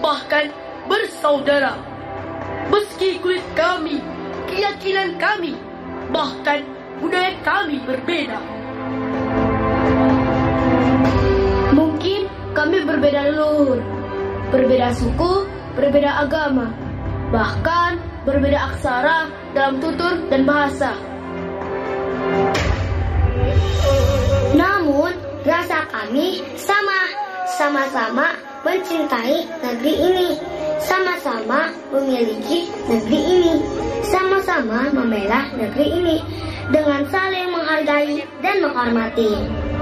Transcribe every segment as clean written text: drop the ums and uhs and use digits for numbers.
bahkan bersaudara. Meski kulit kami, keyakinan kami, bahkan budaya kami berbeda. Mungkin kami berbeda leluhur, berbeda suku, berbeda agama, bahkan berbeda aksara dalam tutur dan bahasa. Namun, rasa kami sama-sama mencintai negeri ini, sama-sama memiliki negeri ini, sama-sama membela negeri ini dengan saling menghargai dan menghormati.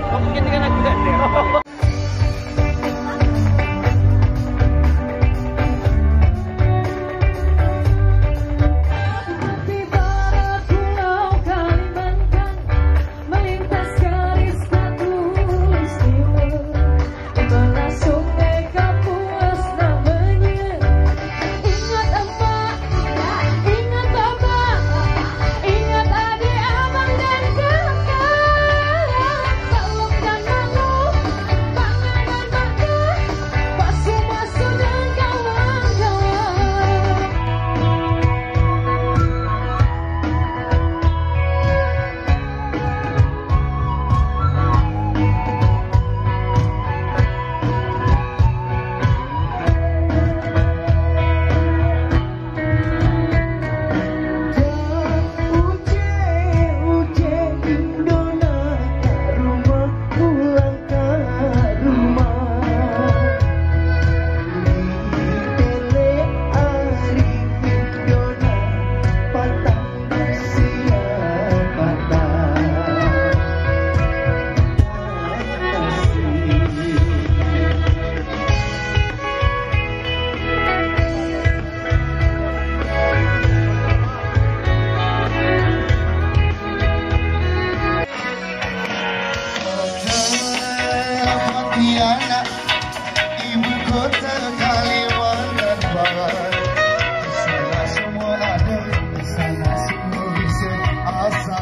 Pontianak, ibu kota Kalimantan Barat. Sana semua ada, sana semua bisa asal.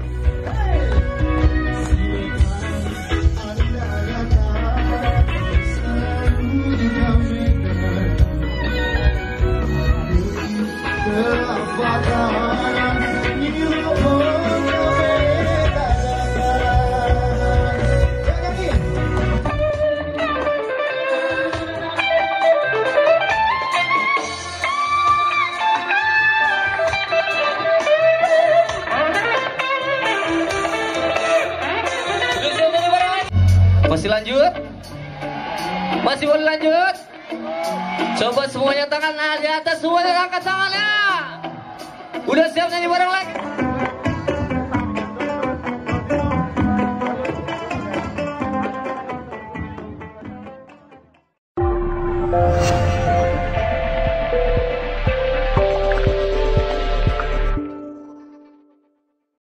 Masih lanjut? Masih boleh lanjut? Coba semuanya tangan di atas, semuanya angkat tangannya. Udah siap nyanyi bareng lagi?